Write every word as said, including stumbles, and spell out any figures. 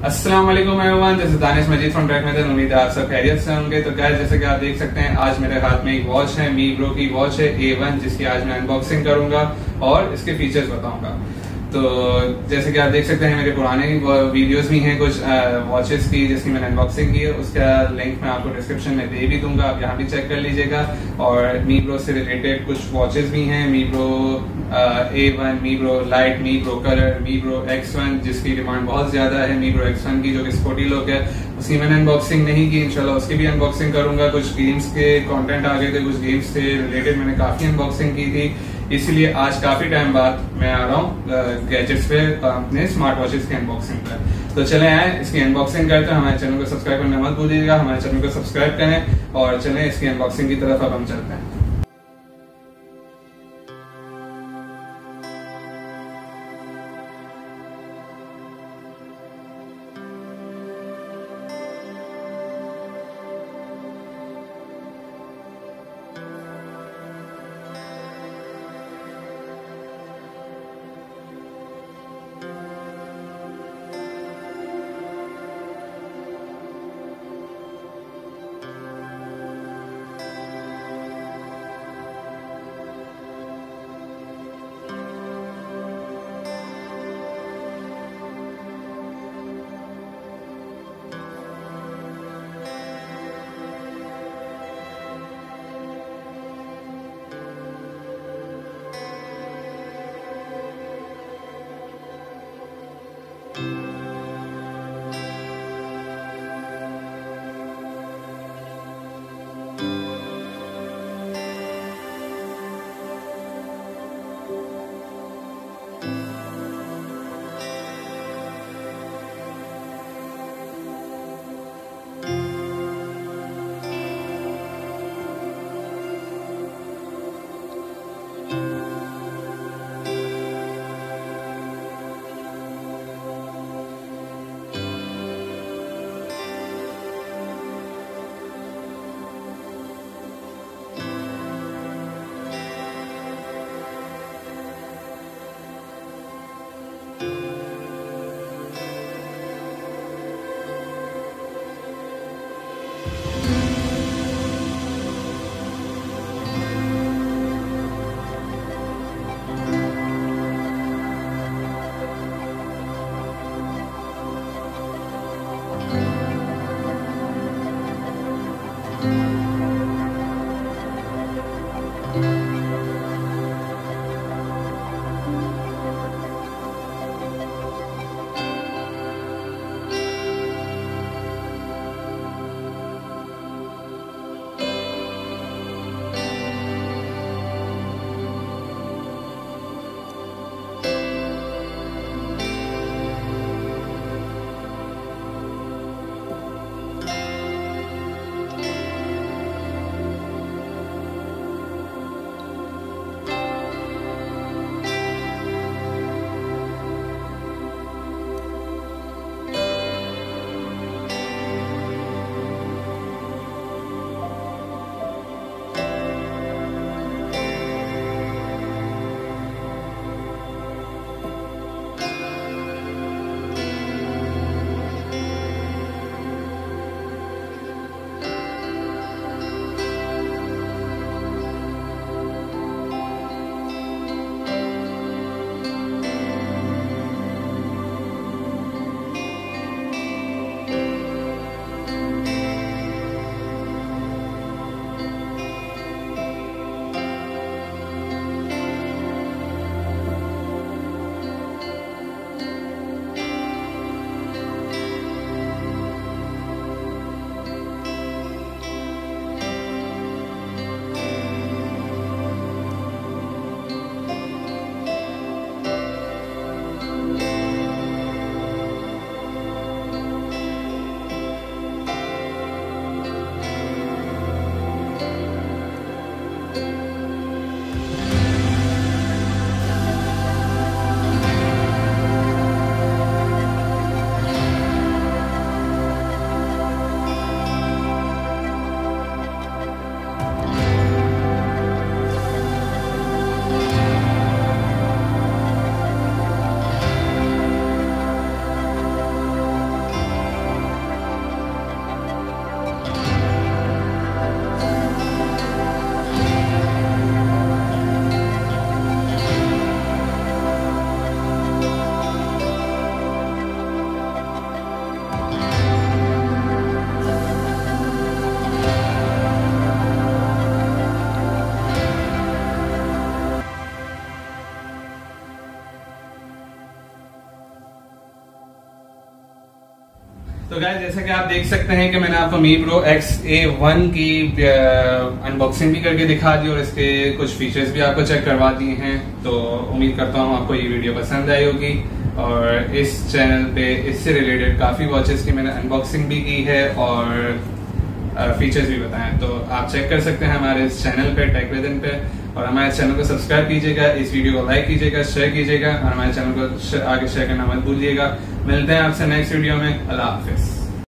अस्सलाम वालेकुम everyone, this is Danish Majeed from Tech Method. उम्मीद है आप सब खैरियत से होंगे। तो गाइस, जैसे कि आप देख सकते हैं, आज मेरे हाथ में एक वॉच है, मी ब्रो की वॉच है ए वन, जिसकी आज मैं अनबॉक्सिंग करूंगा और इसके फीचर्स बताऊंगा। तो जैसे कि आप देख सकते हैं, मेरे पुराने वीडियोस भी हैं कुछ वॉचेस की जिसकी मैंने अनबॉक्सिंग की है। उसका लिंक मैं आपको डिस्क्रिप्शन में दे भी दूंगा, आप यहाँ भी चेक कर लीजिएगा। और मी ब्रो से रिलेटेड कुछ वॉचेस भी हैं, Mibro A one, Mibro lite, Mibro colour, Mibro X one, जिसकी डिमांड बहुत ज्यादा है, मी ब्रो एक्स वन की जो कि स्पोर्टी लुक है, उसकी मैंने अनबॉक्सिंग नहीं की। इंशाल्लाह उसकी भी अनबॉक्सिंग करूंगा। कुछ गेम्स के कंटेंट आ गए थे, कुछ गेम्स से रिलेटेड मैंने काफी अनबॉक्सिंग की थी, इसलिए आज काफी टाइम बाद मैं आ रहा हूँ गैजेट्स पे, अपने स्मार्ट वॉचेस की अनबॉक्सिंग पर। तो चले आए इसकी अनबॉक्सिंग करते हैं। हमारे चैनल को सब्सक्राइब करना मत भूलिएगा, हमारे चैनल को सब्सक्राइब करें और चलें इसकी अनबॉक्सिंग की तरफ अब हम चलते हैं। तो गाइस जैसा कि आप देख सकते हैं कि मैंने आपको Mibro X A one की अनबॉक्सिंग भी करके दिखा दी और इसके कुछ फीचर्स भी आपको चेक करवा दिए हैं। तो उम्मीद करता हूँ आपको ये वीडियो पसंद आई होगी और इस चैनल पे इससे रिलेटेड काफ़ी वॉचेस की मैंने अनबॉक्सिंग भी की है और फीचर्स भी बताएं। तो आप चेक कर सकते हैं हमारे इस चैनल पे टेक विद इन पे, और हमारे चैनल को सब्सक्राइब कीजिएगा, इस वीडियो को लाइक कीजिएगा, शेयर कीजिएगा और हमारे चैनल को आगे शेयर करना मत भूलिएगा। मिलते हैं आपसे नेक्स्ट वीडियो में। अल्लाह हाफिज।